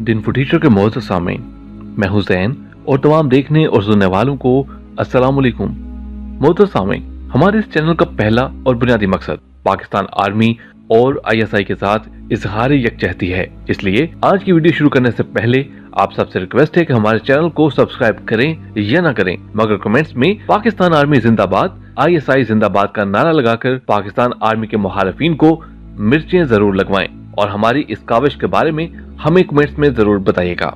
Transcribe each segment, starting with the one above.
दिन फुटीचर के मोअज़्ज़ज़ सामीन, मैं हुसैन और तमाम देखने और सुनने वालों को अस्सलाम वालेकुम। मोअज़्ज़ज़ सामीन, हमारे इस चैनल का पहला और बुनियादी मकसद पाकिस्तान आर्मी और ISI के साथ इजहार यकजहती है। इसलिए आज की वीडियो शुरू करने से पहले आप सबसे रिक्वेस्ट है कि हमारे चैनल को सब्सक्राइब करें या ना करें, मगर कमेंट्स में पाकिस्तान आर्मी जिंदाबाद, ISI जिंदाबाद का नारा लगाकर पाकिस्तान आर्मी के मुखालिफिन को मिर्चें जरूर लगवाएं और हमारी इस काविश के बारे में हमें कमेंट्स में जरूर बताइएगा।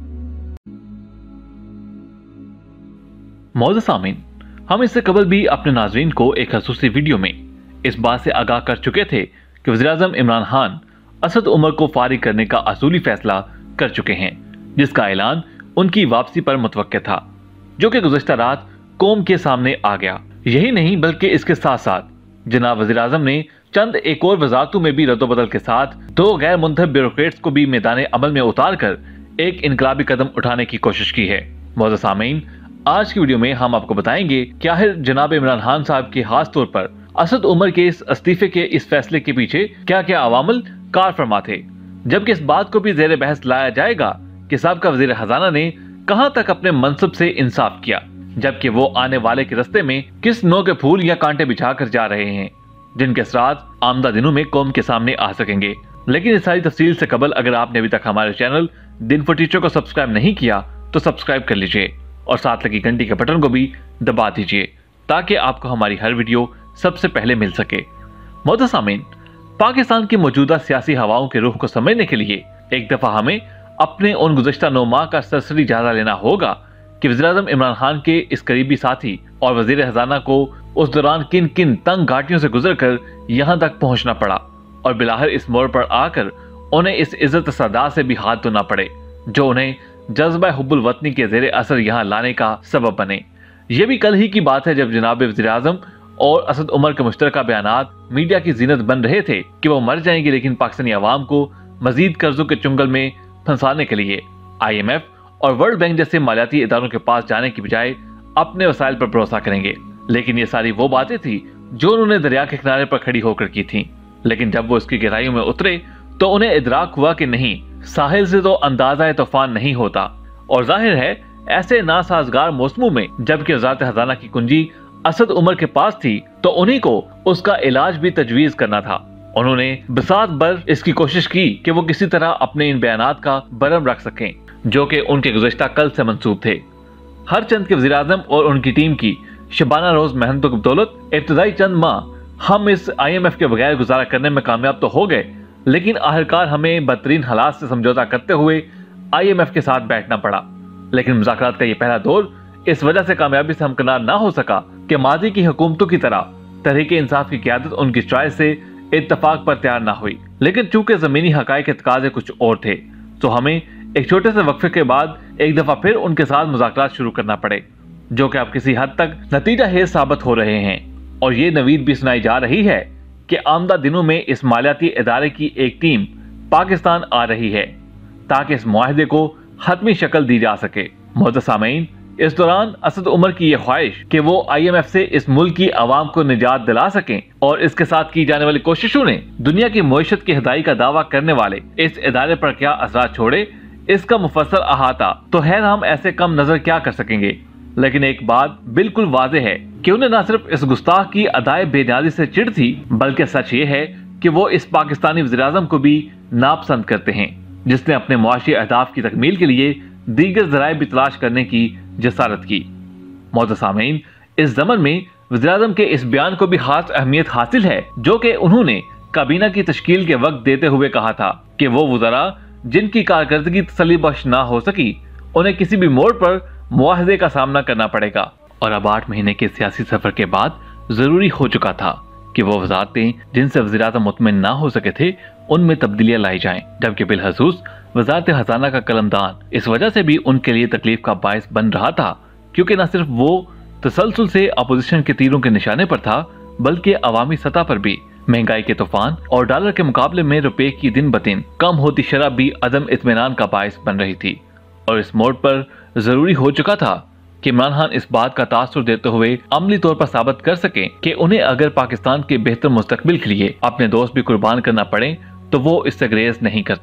मोअज़्ज़ज़ सामीन, हम इससे कबल भी अपने नाज़रीन को एक खसूसी वीडियो में इस बात से आगाह कर चुके थे कि वज़ीर-ए-आज़म इमरान खान असद उमर को फारिग करने का असूली फैसला कर चुके हैं, जिसका ऐलान उनकी वापसी पर मुतवक्किल था, जो कि गुज़श्ता रात कौम के सामने आ गया। यही नहीं बल्कि इसके साथ साथ जनाब वज़ीर-ए-आज़म ने चंद एक और वजारतों में भी रद्दोबदल के साथ दो गैर मुंतखब ब्यूरोक्रेट्स को भी मैदान अमल में उतार कर एक इनकलाबी कदम उठाने की कोशिश की है। मोअज़्ज़ज़ सामीन, आज की वीडियो में हम आपको बताएंगे कि आखिर जनाब इमरान खान साहब के खास तौर पर असद उमर के इस इस्तीफे के इस फैसले के पीछे क्या क्या अवामिल कार फरमा थे, जबकि इस बात को भी ज़ेर बहस लाया जाएगा कि साबिक़ा वज़ीर खजाना ने कहां तक अपने मनसब से इंसाफ किया, जबकि वो आने वाले के रास्ते में किस नौ के फूल या कांटे बिछा कर जा रहे हैं, जिनके असरात आमदा दिनों में कौम के सामने आ सकेंगे। लेकिन इस सारी तफसील से कबल अगर आपने अभी तक हमारे चैनल दिन फॉर टीचर को सब्सक्राइब नहीं किया तो सब्सक्राइब कर लीजिए और साथ लगी घंटी के बटन को भी दबा दीजिए ताकि आपको हमारी हर वीडियो सबसे पहले मिल सके। मोअज़्ज़ज़ सामीन, पाकिस्तान की मौजूदा सियासी हवाओं के रुख को समझने के लिए एक दफा हमें अपने उन गुज़श्ता 9 माह का सरसरी जायजा लेना होगा कि वज़ीर-ए-आज़म इमरान खान के इस करीबी साथी और वज़ीर खजाना को उस दौरान किन किन तंग घाटियों से गुजर कर यहाँ तक पहुँचना पड़ा और बिलाखिर इस मोड़ पर आकर उन्हें इस इज्जत सदा से भी हाथ धोना पड़े जो उन्हें जज्बा हुब्बुल वतनी के ज़ेरे असर यहाँ लाने का सबब बने। ये भी कल ही की बात है जब जनाब वज़ीर-ए-आज़म और असद उमर के मुश्तरका बयानात मीडिया की जीनत बन रहे थे कि वो मर जाएंगे, लेकिन पाकिस्तानी अवाम को मजीद कर्जों के चुंगल में फंसाने के लिए IMF और वर्ल्ड बैंक जैसे मालियाती इदारों के पास जाने की बजाय अपने वसाइल पर भरोसा करेंगे। लेकिन ये सारी वो बातें थी जो उन्होंने दरिया के किनारे पर खड़ी होकर की थी, लेकिन जब वो इसकी गहराइयों में उतरे तो उन्हें इदराक हुआ कि नहीं, साहिल से तो अंदाजा तूफान नहीं होता। और जाहिर है ऐसे नासाजगार मौसमों में जबकि वज़ारत खजाना की कुंजी असद उमर के पास थी तो उन्हीं को उसका इलाज भी तजवीज करना था। उन्होंने बसात भर इसकी कोशिश की कि वो किसी तरह अपने इन बयानात का बरम रख सकें जो कि उनके गुज़श्ता कल से मंसूब थे। हर चंद के वज़ीर-ए-आज़म और उनकी टीम की शबाना रोज मेहनतों की बदौलत इब्तदाई चंद माह हम इस IMF के बगैर गुजारा करने में कामयाब तो हो गए, लेकिन आखिरकार हमें बदतरीन हालात से समझौता करते हुए IMF के साथ बैठना पड़ा। लेकिन मुज़ाकरात का ये पहला दौर इस वजह से कामयाबी से हमकिनार ना हो सका कि माजी की हुकूमतों की तरह तहरीक इंसाफ की क़यादत उनकी चॉइस से इत्तफाक पर तैयार ना हुई। लेकिन चूंकि ज़मीनी हक़ाइक़ के तकाज़े कुछ और थे तो हमें एक छोटे से वक्फे के बाद एक दफ़ा फिर उनके साथ मुज़ाकरात शुरू करना पड़े, जो कि अब किसी हद तक नतीजा हेज साबित हो रहे हैं। और ये नवीद भी सुनाई जा रही है कि आमदा दिनों में इस मालियाती इदारे की एक टीम पाकिस्तान आ रही है ताकि इस मुआहदे को हतमी शक्ल दी जा सके। मोअज़्ज़ज़ सामीन, इस दौरान असद उमर की यह ख्वाहिश कि वो IMF से इस मुल्क की आवाम को निजात दिला सकें और इसके साथ की जाने वाली कोशिशों ने दुनिया की मईशत की हिदाई का दावा करने वाले इस इदारे पर क्या असरात छोड़े, इसका मुफस्सल अहाता तो खैर हम ऐसे कम नजर क्या कर सकेंगे। लेकिन एक बात बिल्कुल वाज़ेह है कि उन्हें न सिर्फ इस गुस्ताख की अदाए बेनियाजी से चिढ़ थी, बल्कि सच ये है कि वो इस पाकिस्तानी वज़ीर-ए-आज़म को भी नापसंद करते हैं जिसने अपने मुआशी अहदाफ की तकमील के लिए दीगर ज़राए भी तलाश करने की जसारत की। मोअज़्ज़ज़ सामीन, इस ज़मन में वज़ीर-ए-आज़म के इस बयान को भी खास अहमियत हासिल है जो कि उन्होंने काबीना की तश्कील के वक्त देते हुए कहा था कि वो वज़रा जिनकी कारकर्दगी तसल्ली बख्श ना हो सकी उन्हें किसी भी मोड़ पर मुआहदे का सामना करना पड़ेगा। और अब 8 महीने के सियासी सफर के बाद जरूरी हो चुका था कि वो वजारतें जिनसे वज़ीर-ए-आज़म मुतमिन ना हो सके थे उनमें तब्दीलियां लाई जाएं, जबकि बिलखसूस वज़ारत खजाना का कलमदान इस वजह से भी उनके लिए तकलीफ का बायस बन रहा था क्योंकि न सिर्फ वो तसलसल से अपोजिशन के तीरों के निशाने पर था बल्कि अवामी सतह पर भी महंगाई के तूफान और डॉलर के मुकाबले में रुपए की दिन ब दिन कम होती शरह भी अदम इत्मीनान का बायस बन रही थी। और इस मोड़ पर जरूरी हो चुका था कि इमरान खान इस बात का तासुर देते हुए अमली तौर पर साबित कर सकें कि उन्हें अगर पाकिस्तान के बेहतर मुस्तकबिल के लिए अपने दोस्त भी कुर्बान करना पड़े तो वो इससे ग्रेज नहीं करते।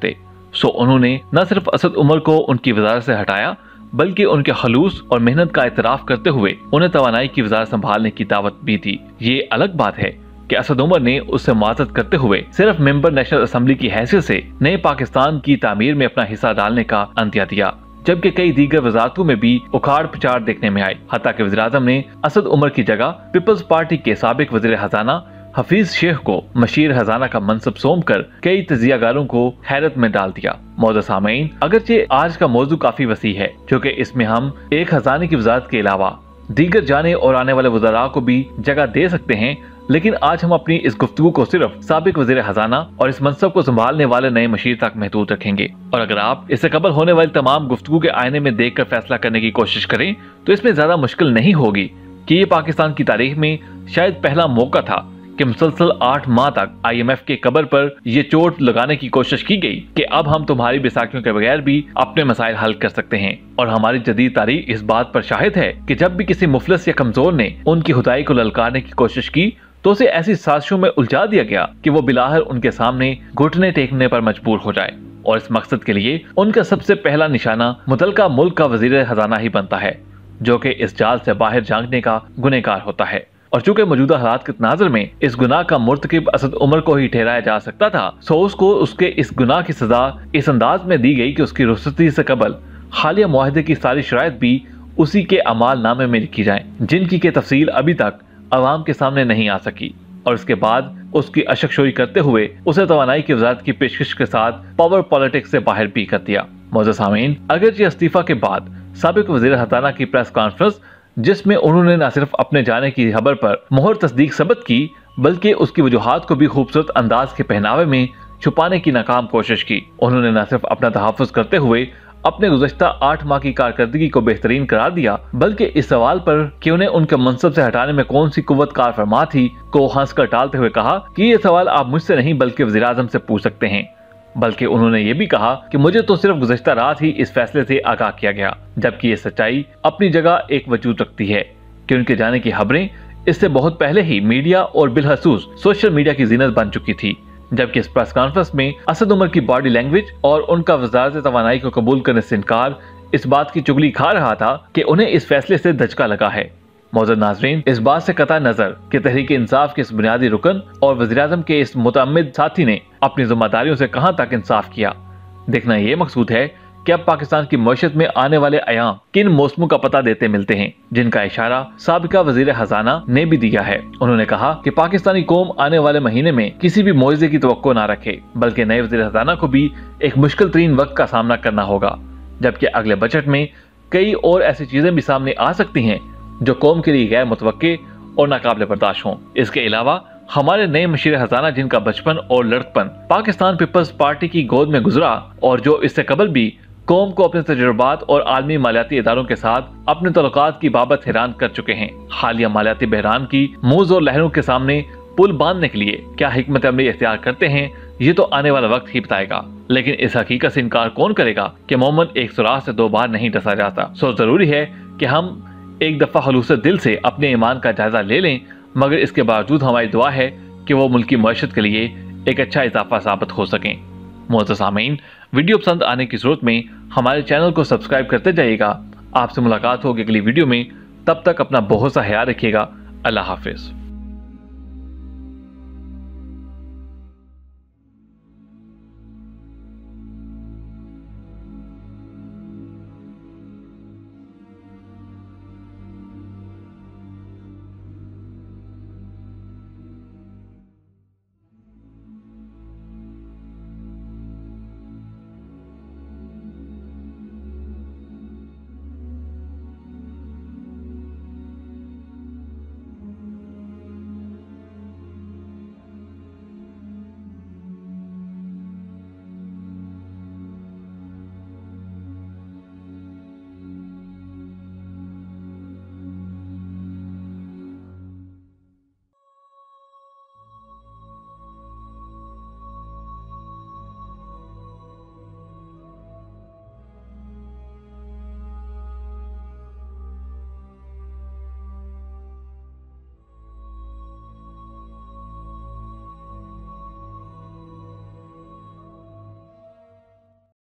सो उन्होंने न सिर्फ असद उमर को उनकी वजारत से हटाया बल्कि उनके खलूस और मेहनत का इतराफ करते हुए उन्हें तवानाई की वजारत संभालने की दावत भी दी। ये अलग बात है कि असद उमर ने उससे मुआज़रत करते हुए सिर्फ मेंबर नेशनल असेंबली की हैसियत से नए पाकिस्तान की तामीर में अपना हिस्सा डालने का अंतिया दिया, जबकि कई दीगर वजारतों में भी उखाड़ पिचाड़ देखने में आई। हत्ता कि वज़ीर-ए-आज़म ने असद उमर की जगह पीपल्स पार्टी के साबिक वज़ीर खजाना हफीज शेख को मशीर खजाना का मनसब सौंप कर कई तजियागारों को हैरत में डाल दिया। मौजूद सामीन, अगरचे आज का मौजू काफी वसी है, क्योंकि इसमें हम एक खजाने की वजारत के अलावा दीगर जाने और आने वाले वज़राओं को भी जगह दे सकते हैं, लेकिन आज हम अपनी इस गुफ्तगू को सिर्फ साबिक वज़ीर खजाना और इस मनसब को संभालने वाले नए मशीर तक महदूद रखेंगे। और अगर आप इससे कबल होने वाली तमाम गुफ्तगू के आईने में देख कर फैसला करने की कोशिश करें तो इसमें ज्यादा मुश्किल नहीं होगी कि ये पाकिस्तान की तारीख में शायद पहला मौका था कि मुसलसल 8 माह तक IMF के कबर पर यह चोट लगाने की कोशिश की गई कि अब हम तुम्हारी बैसाखियों के बगैर भी अपने मसाइल हल कर सकते हैं। और हमारी जदीद तारीख इस बात पर शाहिद है कि जब भी किसी मुफलिस या कमजोर ने उनकी खुदाई को ललकारने की कोशिश की तो उसे ऐसी साजिशों में उलझा दिया गया कि वो बिलाहर उनके सामने घुटने टेकने पर मजबूर हो जाए। और इस मकसद के लिए उनका सबसे पहला निशाना मुतलका मुल्क का वजीर खजाना ही बनता है, जो कि इस जाल से बाहर झांकने का गुनहगार होता है। और चूंकि मौजूदा हालात के तनाजुर में इस गुनाह का मुर्तकिब असद उमर को ही ठहराया जा सकता था, सो उसको उसके इस गुनाह की सजा इस अंदाज में दी गई कि उसकी रुखसती से कबल हालिया मुआहदे की सारी शराइत भी उसी के अमाल नामे में लिखी जाए, जिनकी के तफसील अभी तक अवाम के सामने नहीं आ सकी। और इसके बाद उसकी अशकशोई करते हुए उसे तवानाई की वजारत की पेशकश के साथ पावर पॉलिटिक्स से बाहर भी कर दिया। मौजूद सामीन, अगरचे इस्तीफा के बाद साबिक वज़ीर खजाना की प्रेस कॉन्फ्रेंस, जिसमें उन्होंने न सिर्फ अपने जाने की खबर पर मुहर तस्दीक सबत की बल्कि उसकी वजूहात को भी खूबसूरत अंदाज के पहनावे में छुपाने की नाकाम कोशिश की। उन्होंने न सिर्फ अपना तहफ़्फ़ुज़ करते हुए अपने गुज़श्ता 8 माह की कारकर्दगी को बेहतरीन करार दिया, बल्कि इस सवाल पर कि उन्हें उनके मनसब से हटाने में कौन सी कुव्वत कार फरमा थी को हंसकर टालते हुए कहा कि ये सवाल आप मुझसे नहीं बल्कि वज़ीर-ए-आज़म से पूछ सकते हैं। बल्कि उन्होंने ये भी कहा कि मुझे तो सिर्फ गुज़श्ता रात ही इस फैसले से आगाह किया गया, जबकि ये सच्चाई अपनी जगह एक वजूद रखती है कि उनके जाने की खबरें इससे बहुत पहले ही मीडिया और बिलखसूस सोशल मीडिया की जीनत बन चुकी थी। जबकि इस प्रेस कॉन्फ्रेंस में असद उमर की बॉडी लैंग्वेज और उनका वज़ारत तवानाई को कबूल करने से इनकार इस बात की चुगली खा रहा था कि उन्हें इस फैसले से धचका लगा है। मौजूद नाजरीन, इस बात से कतई नजर कि तहरीक इंसाफ के इस बुनियादी रुकन और वज़ीर-ए-आज़म के इस मुतअम्मिद साथी ने अपनी जिम्मेदारियों से कहां तक इंसाफ किया, देखना ये मकसूद है कि अब पाकिस्तान की मईशत में आने वाले अयाम किन मौसमों का पता देते मिलते हैं, जिनका इशारा साबिका वज़ीर खजाना ने भी दिया है। उन्होंने कहा कि पाकिस्तानी कौम आने वाले महीने में किसी भी मुआवजे की तवक्को ना रखे, बल्कि नए वज़ीर खजाना को भी एक मुश्किल तरीन वक्त का सामना करना होगा, जबकि अगले बजट में कई और ऐसी चीजें भी सामने आ सकती हैं जो कौम के लिए गैर मुतवक्के और नाकाबिले बर्दाश्त हों। इसके अलावा हमारे नए मशीर खजाना, जिनका बचपन और लड़कपन पाकिस्तान पीपल्स पार्टी की गोद में गुजरा और जो इससे कबल भी कौम को अपने तजुर्बात और आलमी मालियाती इदारों के साथ अपने तल्लुकात की बाबत हैरान कर चुके हैं, हालिया मालियाती बहरान की मूज और लहरों के सामने पुल बांधने के लिए क्या हिकमत अमली इख्तियार करते हैं, ये तो आने वाला वक्त ही बताएगा। लेकिन इस हकीकत से इनकार कौन करेगा कि मोहम्मद एक सुराख से 2 बार नहीं डसा जाता। सो जरूरी है कि हम एक दफा खलूस दिल से अपने ईमान का जायजा ले लें, मगर इसके बावजूद हमारी दुआ है कि वो मुल्क की मईशत के लिए एक अच्छा इजाफा साबित हो सकें। मोअज़्ज़ज़ सामीन, वीडियो पसंद आने की सूरत में हमारे चैनल को सब्सक्राइब करते जाइएगा। आपसे मुलाकात होगी अगली वीडियो में, तब तक अपना बहुत सा ख्याल रखिएगा। अल्लाह हाफिज।